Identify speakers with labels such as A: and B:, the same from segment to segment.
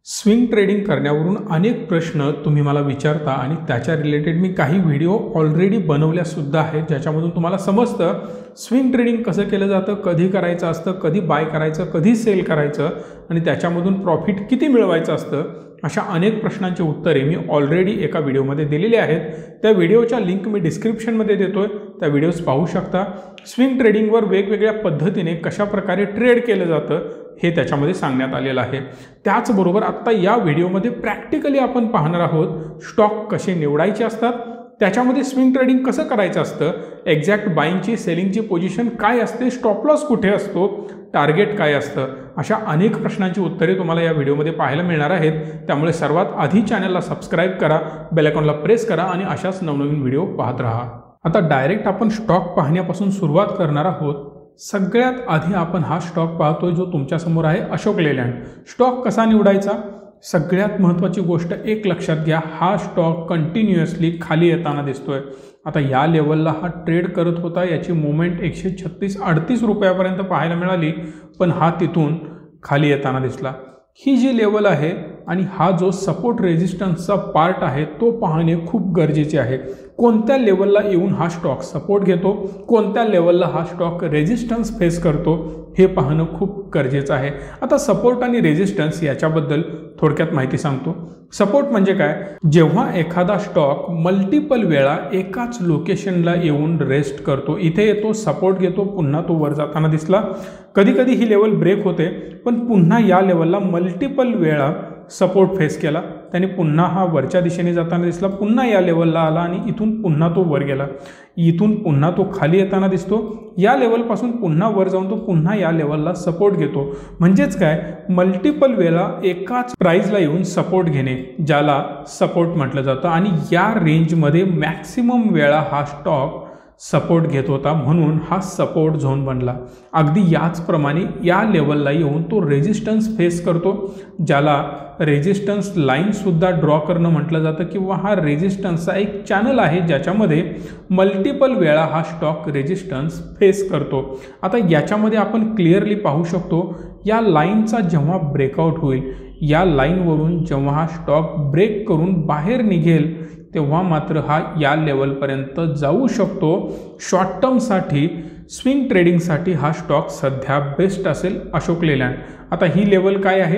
A: Swing trading करण्यावरून अनेक प्रश्न तुम्ही मला विचारता आणि त्याच्या रिलेटेड मी काही व्हिडिओ ऑलरेडी बनवल्यासुद्धा आहेत, ज्याच्यामधून तुम्हाला समजतं स्विंग ट्रेडिंग कसं केलं जातं, कधी करायचं असतं, कधी बाय करायचं, कधी सेल करायचं आणि त्याच्यामधून प्रॉफिट किती मिळवायचं असतं. अशा अनेक प्रश्नांची उत्तरे मी ऑलरेडी एका व्हिडिओमध्ये दिलेली आहेत. त्या व्हिडिओच्या लिंक मी डिस्क्रिप्शनमध्ये देतोय, त्या व्हिडिओज पाहू शकता. स्विंग ट्रेडिंगवर वेगवेगळ्या पद्धतीने कशा प्रकारे ट्रेड केलं जातं हे त्याच्यामध्ये सांगण्यात आलेलं आहे. त्याचबरोबर आत्ता या व्हिडिओमध्ये प्रॅक्टिकली आपण पाहणार आहोत स्टॉक कसे निवडायचे असतात, त्याच्यामध्ये स्विंग ट्रेडिंग कसं करायचं असतं, एक्झॅक्ट बाईंगची सेलिंगची पोझिशन काय असते, स्टॉप लॉस कुठे असतो, टार्गेट काय असतं, अशा अनेक प्रश्नांची उत्तरे तुम्हाला या व्हिडिओमध्ये पाहायला मिळणार आहेत. त्यामुळे सर्वात आधी चॅनलला सबस्क्राईब करा, बेल आयकॉनला प्रेस करा आणि अशाच नवनवीन व्हिडिओ पाहत राहा. आता डायरेक्ट आपण स्टॉक पाहण्यापासून सुरुवात करणार आहोत. सगळ्यात आधी आपण हा स्टॉक पाहतोय जो तुमच्यासमोर आहे, अशोक लेलँड. स्टॉक कसा निवडायचा? सगळ्यात महत्त्वाची गोष्ट एक लक्षात घ्या, हा स्टॉक कंटिन्युअसली खाली येताना दिसतोय. आता या लेवलला हा ट्रेड करत होता, याची मुवमेंट 136-38 रुपयापर्यंत पाहायला मिळाली, पण हा तिथून खाली येताना दिसला. ही जी लेवल आहे आणि हा जो सपोर्ट रेजिस्टन्सचा पार्ट आहे तो पाहणे खूप गरजेचे आहे. कोणत्या लेवलला येऊन हा स्टॉक सपोर्ट घेतो, कोणत्या लेवलला हा स्टॉक रेजिस्टन्स फेस करतो हे पाहणं खूप गरजेचं आहे. आता सपोर्ट आणि रेजिस्टन्स याच्याबद्दल थोडक्यात माहिती सांगतो. सपोर्ट म्हणजे काय? जेव्हा एखादा स्टॉक मल्टिपल वेळा एकाच लोकेशनला येऊन रेस्ट करतो, इथे येतो, सपोर्ट घेतो, पुन्हा तो वर जाताना दिसला. कधी कधी ही लेवल ब्रेक होते, पण पुन्हा या लेवलला मल्टिपल वेळा सपोर्ट फेस केला, त्याने पुन्हा हा वरच्या दिशेने जाताना दिसला, पुन्हा या लेवलला आला आणि इथून पुन्हा तो वर गेला, इथून पुन्हा तो खाली येताना दिसतो, या लेवलपासून पुन्हा वर जाऊन तो पुन्हा या लेवलला सपोर्ट घेतो. म्हणजेच काय, मल्टिपल वेळा एकाच प्राइसला येऊन सपोर्ट घेणे, ज्याला सपोर्ट म्हटलं जातं. आणि या रेंजमध्ये मॅक्सिमम वेळा हा स्टॉक सपोर्ट घेत होता, म्हणून हा सपोर्ट झोन बनला. अगदी याचप्रमाणे या लेवलला येऊन तो रेजिस्टन्स फेस करतो, ज्याला रेजिस्टन्स लाईनसुद्धा ड्रॉ करणं म्हटलं जातं, किंवा हा रेजिस्टन्सचा एक चॅनल आहे ज्याच्यामध्ये मल्टिपल वेळा हा स्टॉक रेजिस्टन्स फेस करतो. आता याच्यामध्ये आपण क्लिअरली पाहू शकतो, या लाईनचा जेव्हा ब्रेकआउट होईल, या लाईनवरून जेव्हा हा स्टॉक ब्रेक करून बाहेर निघेल, तेव्हा मात्र हा या लेवलपर्यंत जाऊ शकतो. शॉर्ट टर्मसाठी, स्विंग ट्रेडिंगसाठी हा स्टॉक सध्या बेस्ट असेल, अशोक लेलँड. आता ही लेवल काय आहे?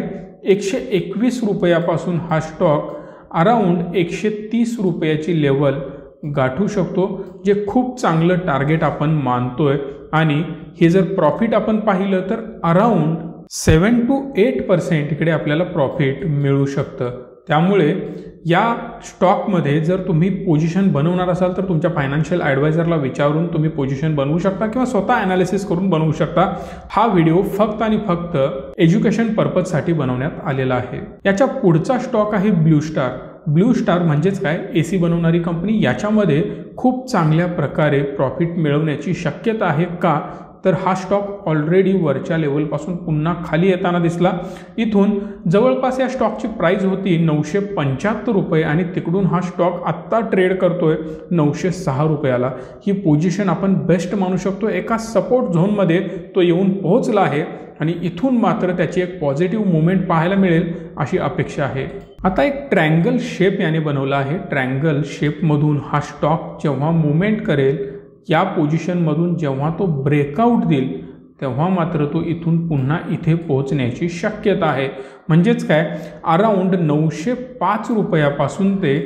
A: 121 रुपयापासून हा स्टॉक अराऊंड 130 रुपयाची लेवल गाठू शकतो, जे खूप चांगलं टार्गेट आपण मानतोय. आणि हे जर प्रॉफिट आपण पाहिलं तर अराऊंड 7 to 8% इकडे आपल्याला प्रॉफिट मिळू शकतं. त्यामुळे या स्टॉकमध्ये जर तुम्ही पोझिशन बनवणार असाल तर तुमच्या फायनान्शियल ॲडवायझरला विचारून तुम्ही पोझिशन बनवू शकता किंवा स्वतः ॲनालिसिस करून बनवू शकता. हा व्हिडिओ फक्त आणि फक्त एज्युकेशन पर्पजसाठी बनवण्यात आलेला आहे. याच्या पुढचा स्टॉक आहे ब्लू स्टार. ब्लू स्टार म्हणजेच काय? AC बनवणारी कंपनी. याच्यामध्ये खूप चांगल्या प्रकारे प्रॉफिट मिळवण्याची शक्यता आहे. का तर हा स्टॉक ऑलरेडी वरच्या लेवलपासून पुन्हा खाली येताना दिसला. इथून जवळपास या स्टॉकची प्राइस होती 975 रुपये आणि तिकडून हा स्टॉक आत्ता ट्रेड करतोय 906 रुपयाला. ही पोझिशन आपण बेस्ट मानू शकतो. एका सपोर्ट झोनमध्ये तो येऊन पोहोचला आहे आणि इथून मात्र त्याची एक पॉझिटिव्ह मुवमेंट पाहायला मिळेल अशी अपेक्षा आहे. आता एक ट्रँगल शेप याने बनवला आहे. ट्रँगल शेपमधून हा स्टॉक जेव्हा मुवमेंट करेल, या पोझिशनमधून जेव्हा तो ब्रेकआउट देईल, तेव्हा मात्र तो इथून पुन्हा इथे पोहोचण्याची शक्यता आहे. म्हणजेच काय, अराऊंड 905 रुपयापासून ते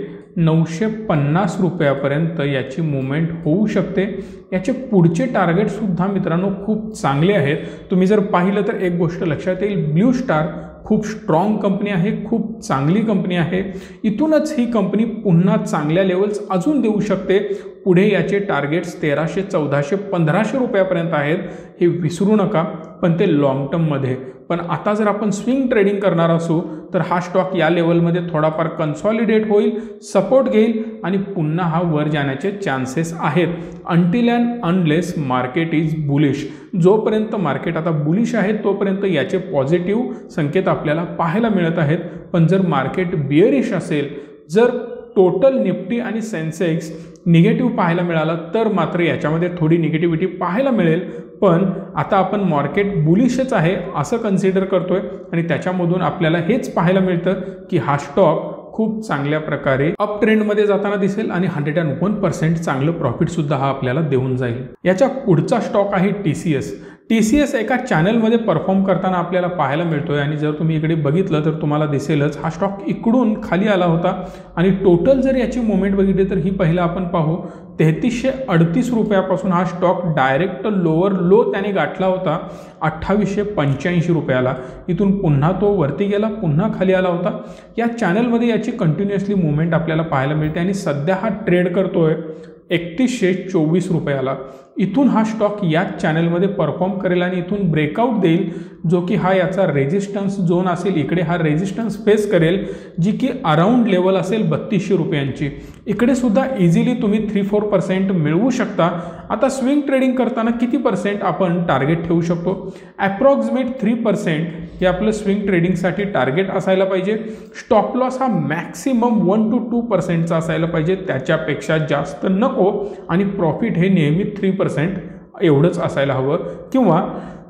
A: 950 रुपयापर्यंत याची मुवमेंट होऊ शकते. याचे पुढचे टार्गेटसुद्धा मित्रांनो खूप चांगले आहेत. तुम्ही जर पाहिलं तर एक गोष्ट लक्षात येईल, ब्लू स्टार खूप स्ट्रॉंग कंपनी आहे, खूप चांगली कंपनी आहे. इथूनच ही कंपनी पुन्हा चांगल्या लेवल्स अजून देऊ शकते. पुढे याचे टार्गेट्स 1300, 1400, 1500 रुपयापर्यंत आहेत, हे विसरू नका, पण ते लॉंग टर्ममध्ये. पण आता जर आपण स्विंग ट्रेडिंग करणार असू तर हा स्टॉक या लेवलमध्ये थोडाफार कन्सॉलिडेट होईल, सपोर्ट घेईल आणि पुन्हा हा वर जाण्याचे चान्सेस आहेत. Until and unless market is bullish. जोपर्यंत मार्केट आता बुलिश आहे तोपर्यंत याचे पॉझिटिव्ह संकेत आपल्याला पाहायला मिळत आहेत. पण जर मार्केट बिअरिश असेल, जर टोटल निफ्टी आणि सेन्सेक्स निगेटिव्ह पाहायला मिळाला तर मात्र याच्यामध्ये थोडी निगेटिव्हिटी पाहायला मिळेल, पण आता आपण मार्केट बुलिशच आहे असं कन्सिडर करतोय आणि त्याच्यामधून आपल्याला हेच पाहायला मिळतं की हा स्टॉक खूप चांगल्या प्रकारे अप ट्रेंडमध्ये जाताना दिसेल आणि 101% चांगलं प्रॉफिट सुद्धा हा आपल्याला देऊन जाईल। याच्या पुढचा स्टॉक आहे TCS। TCS एका चॅनलमध्ये परफॉर्म करताना आपल्याला पाहायला मिळतोय आणि जर तुम्ही इकडे बघितलं तर तुम्हाला दिसेलच हा स्टॉक इकडून खाली आला होता आणि टोटल जर याची मुवमेंट बघितली तर ही पहिला आपण पाहू 3338 रुपयापासून हा स्टॉक डायरेक्ट लोअर लो त्याने गाठला होता 2885 रुपयाला। इथून पुन्हा तो वरती गेला, पुन्हा खाली आला होता। या चॅनलमध्ये याची कंटिन्युअसली मुवमेंट आपल्याला पाहायला मिळते आणि सध्या हा ट्रेड करतोय 3124 रुपयाला। इथून हा स्टॉक याच चॅनलमध्ये परफॉर्म करेल आणि इथून ब्रेकआउट देईल, जो की हा याचा रेजिस्टन्स झोन असेल। इकडे हा रेजिस्टन्स फेस करेल जी की अराउंड लेवल असेल 3200 रुपयांची। इकडे सुद्धा इझिली तुम्ही 3-4% मिळवू शकता। आता स्विंग ट्रेडिंग करताना किती पर्सेंट आपण टार्गेट ठेवू शकतो? ॲप्रॉक्सिमेट 3% हे आपलं स्विंग ट्रेडिंगसाठी टार्गेट असायला पाहिजे। स्टॉप लॉस हा मॅक्सिमम 1 to 2%चा असायला पाहिजे, त्याच्यापेक्षा जास्त नको। आणि प्रॉफिट हे नेहमी 3% एवढंच असायला हवं किंवा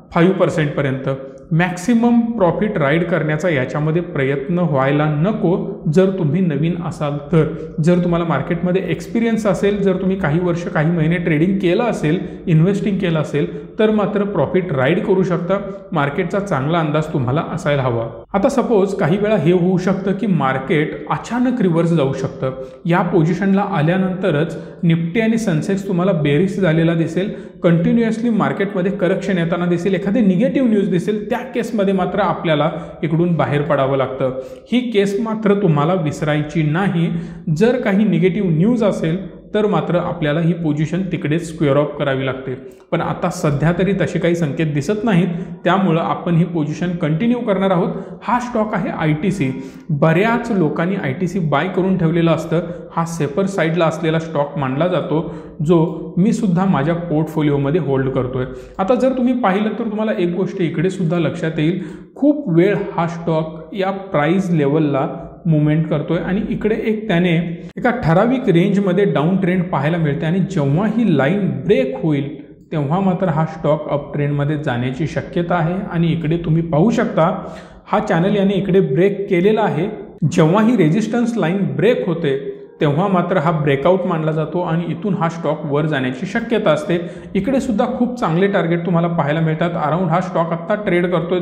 A: 5% पर्यंत मॅक्सिमम प्रॉफिट राईड करण्याचा याच्यामध्ये प्रयत्न व्हायला नको जर तुम्ही नवीन असाल तर। जर तुम्हाला मार्केटमध्ये एक्सपिरियन्स असेल, जर तुम्ही काही वर्ष काही महिने ट्रेडिंग केलं असेल, इन्व्हेस्टिंग केलं असेल तर मात्र प्रॉफिट राईड करू शकता। मार्केटचा चांगला अंदाज तुम्हाला असायला हवा। आता सपोज काही वेळा हे होऊ शकतं की मार्केट अचानक रिव्हर्स जाऊ शकतं। या पोझिशनला आल्यानंतरच निफ्टी आणि सेन्सेक्स तुम्हाला बेरिश झालेला दिसेल, कंटिन्युअसली मार्केटमध्ये करेक्शन येताना दिसेल, एखादी निगेटिव्ह न्यूज दिसेल, त्या केसमध्ये मात्र आपल्याला इकडून बाहेर पडावं लागतं। ही केस मात्र तुम्हाला विसरायची नाही। जर काही निगेटिव्ह न्यूज असेल तर मात्र आपल्याला ही पोझिशन तिकडेच स्क्वेअर ऑफ करावी लागते, पण आता सध्या तरी तसे काही संकेत दिसत नाहीत, त्यामुळं आपण ही पोझिशन कंटिन्यू करणार आहोत। हा स्टॉक आहे ITC। बऱ्याच लोकांनी ITC बाय करून ठेवलेलं असतं। हा सेफर साईडला असलेला स्टॉक मानला जातो, जो मी सुद्धा माझ्या पोर्टफोलिओमध्ये होल्ड करतोय। आता जर तुम्ही पाहिलं तर तुम्हाला एक गोष्ट इकडे सुद्धा लक्षात येईल, खूप वेळ हा स्टॉक या प्राइस लेवलला मुवमेंट करतोय आणि इकडे त्याने एका ठराविक रेंजमध्ये डाऊन ट्रेंड पाहायला मिळते आणि जेव्हा ही लाईन ब्रेक होईल तेव्हा मात्र हा स्टॉक अप ट्रेंडमध्ये जाण्याची शक्यता आहे। आणि इकडे तुम्ही पाहू शकता हा चॅनल याने इकडे ब्रेक केलेला आहे। जेव्हा ही रेजिस्टन्स लाईन ब्रेक होते तेव्हा मात्र हा ब्रेकआउट मानला जातो आणि इथून हा स्टॉक वर जाण्याची शक्यता असते। इकडे सुद्धा खूप चांगले टार्गेट तुम्हाला पाहायला मिळतात। अराउंड हा स्टॉक आता ट्रेड करतोय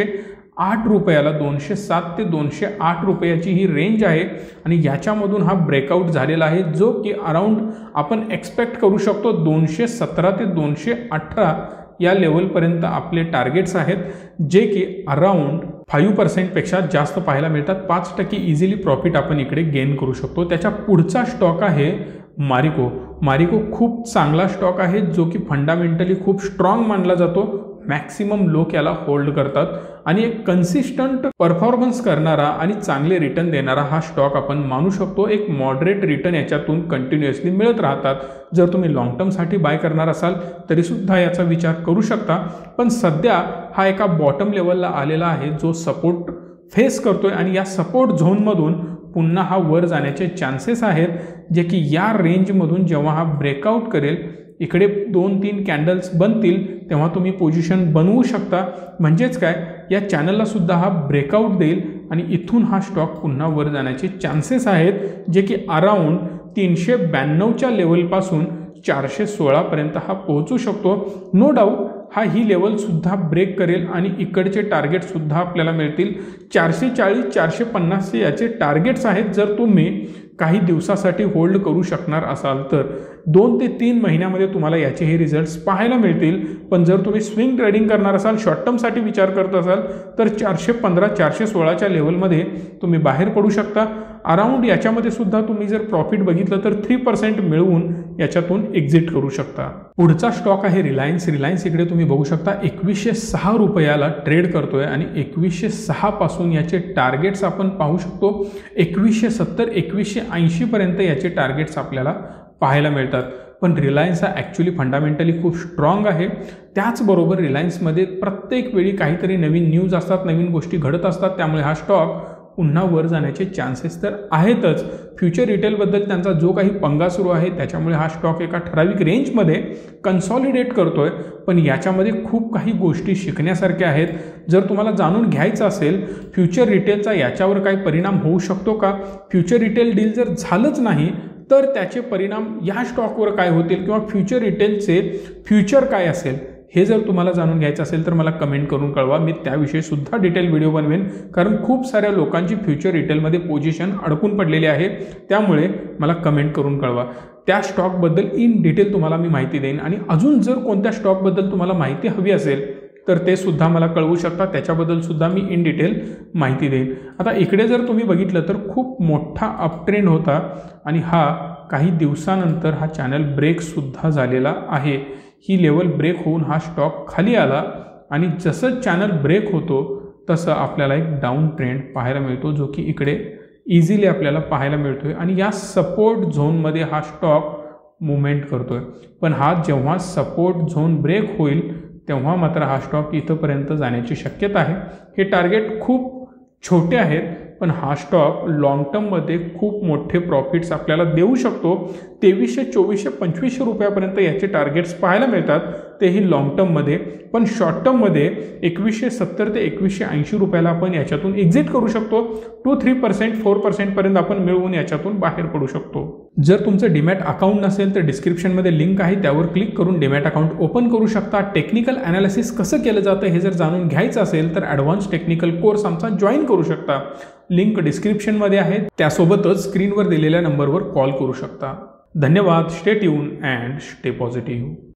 A: 208 रुपयाला। 207 ते 208 रुपयाची ही रेंज आहे आणि याच्यामधून हा ब्रेकआउट झालेला आहे, जो की अराउंड आपण एक्सपेक्ट करू शकतो 217 ते 218 या लेवलपर्यंत आपले टार्गेट्स आहेत, जे की अराउंड 5% पेक्षा जास्त पाहायला मिळतात। 5% इझिली प्रॉफिट आपण इकडे गेन करू शकतो। त्याच्या पुढचा स्टॉक आहे मारिको। मारिको खूप चांगला स्टॉक आहे, जो की फंडामेंटली खूप स्ट्रॉंग मानला जातो। मॅक्सिमम लोक याला होल्ड करतात आणि एक कन्सिस्टंट परफॉर्मन्स करणारा आणि चांगले रिटर्न देणारा हा स्टॉक आपण मानू शकतो। एक मॉडरेट रिटर्न याच्यातून कंटिन्युअसली मिळत राहतात। जर तुम्ही लॉंग टर्मसाठी बाय करणार असाल तरी सुद्धा याचा विचार करू शकता, पण सध्या हा एका बॉटम लेवलला आलेला आहे, जो सपोर्ट फेस करतोय आणि या सपोर्ट झोनमधून पुन्हा हा वर जाण्याचे चान्सेस आहेत, जे की या रेंजमधून जेव्हा हा ब्रेकआउट करेल, इकडे 2-3 कॅन्डल्स बनतील तेव्हा तुम्ही पोझिशन बनवू शकता। म्हणजेच काय, या चॅनलला सुद्धा हा ब्रेकआउट देईल आणि इथून हा स्टॉक पुन्हा वर जाण्याचे चान्सेस आहेत, जे की अराउंड 392च्या लेवलपासून 416 पर्यंत हा पोहोचू शकतो। नो डाऊट हा ही लेवल सुद्धा ब्रेक करेल आणि इकडचे टार्गेट सुद्धा आपल्याला मिळतील। 440-450 याचे टार्गेट्स आहेत। जर तुम्ही काही दिवसासाठी होल्ड करू शकणार असाल तर 2 ते 3 महिन्यामध्ये तुम्हाला याचे हे रिझल्ट्स पाहायला मिळतील। पण जर तुम्ही स्विंग ट्रेडिंग करणार असाल, शॉर्ट टर्मसाठी विचार करत असाल तर 415-416च्या लेवलमध्ये तुम्ही बाहेर पडू शकता। अराउंड याच्यामध्ये सुद्धा तुम्ही जर प्रॉफिट बघितलं तर 3% मिळवून याच्यातून एक्झिट करू शकता। पुढचा स्टॉक आहे रिलायन्स। रिलायन्स इकडे तुम्ही बघू शकता 2106 रुपयाला ट्रेड करतोय आणि 2106 पासून याचे टार्गेट्स आपण पाहू शकतो। 2170-2180 पर्यंत याचे टार्गेट्स आपल्याला पाहायला मिळतात। पण रिलायन्स हा ॲक्च्युली फंडामेंटली खूप स्ट्रॉंग आहे। त्याचबरोबर रिलायन्समध्ये प्रत्येक वेळी काहीतरी नवीन न्यूज असतात, नवीन गोष्टी घडत असतात, त्यामुळे हा स्टॉक पुन्हा वर जाण्याचे चान्सेस तर आहेतच। फ्युचर रिटेलबद्दल त्यांचा जो काही पंगा सुरू आहे त्याच्यामुळे हा स्टॉक एका ठराविक रेंजमध्ये कन्सॉलिडेट करतोय, पण याच्यामध्ये खूप काही गोष्टी शिकण्यासारख्या आहेत। जर तुम्हाला जाणून घ्यायचं असेल फ्युचर रिटेलचा याच्यावर काही परिणाम होऊ शकतो का, फ्युचर रिटेल डील जर झालंच नाही तर त्याचे परिणाम या स्टॉकवर काय होतील किंवा फ्युचर रिटेलचे फ्युचर काय असेल, हे जर तुम्हाला जाणून घ्यायचं असेल तर मला कमेंट करून कळवा। मी त्याविषयी सुद्धा डिटेल व्हिडिओ बनवेन, कारण खूप साऱ्या लोकांची फ्युचर रिटेलमध्ये पोझिशन अडकून पडलेली आहे, त्यामुळे मला कमेंट करून कळवा। त्या स्टॉकबद्दल इन डिटेल तुम्हाला मी माहिती देईन आणि अजून जर कोणत्या स्टॉकबद्दल तुम्हाला माहिती हवी असेल तर ते सुद्धा मला कळवू शकता, त्याच्याबद्दल सुद्धा मी इन डिटेल माहिती देईन। आता इकडे जर तुम्ही बघितलं तर खूप मोठा अपट्रेंड होता आणि हा काही दिवसानंतर हा चॅनल ब्रेक सुद्धा झालेला आहे। ही लेवल ब्रेक होऊन हा स्टॉक खाली आला आणि जसं चॅनल ब्रेक होतो तसं आपल्याला एक डाऊन ट्रेंड पाहायला मिळतो, जो की इकडे इझिली आपल्याला पाहायला मिळतोय आणि या सपोर्ट झोनमध्ये हा स्टॉक मुवमेंट करतोय। पण हा जेव्हा सपोर्ट झोन ब्रेक होईल तेव्हा मात्र हा स्टॉक इथपर्यंत जाण्याची शक्यता आहे। हे टार्गेट खूप छोटे आहेत, पण हा स्टॉक लॉंग टर्ममध्ये खूप मोठे प्रॉफिट्स आपल्याला देऊ शकतो। 2300, 2400, 2500 रुपयापर्यंत याचे टार्गेट्स पाहायला मिळतात, तेही लॉंग टर्ममध्ये। पण शॉर्ट टर्ममध्ये 2170 ते 2180 रुपयाला आपण याच्यातून एक्झिट करू शकतो। 2-3%, 4% पर्यंत आपण मिळवून याच्यातून बाहेर पडू शकतो। जर तुमचं डीमॅट अकाउंट नसेल तर डिस्क्रिप्शनमध्ये लिंक आहे, त्यावर क्लिक करून डीमॅट अकाउंट ओपन करू शकता। टेक्निकल ॲनालिसिस कसं केलं जातं हे जर जाणून घ्यायचं असेल तर ॲडव्हान्स टेक्निकल कोर्स आमचा जॉईन करू शकता, लिंक डिस्क्रिप्शनमध्ये आहे। त्यासोबतच स्क्रीनवर दिलेल्या नंबरवर कॉल करू शकता। धन्यवाद। Stay tune and stay positive.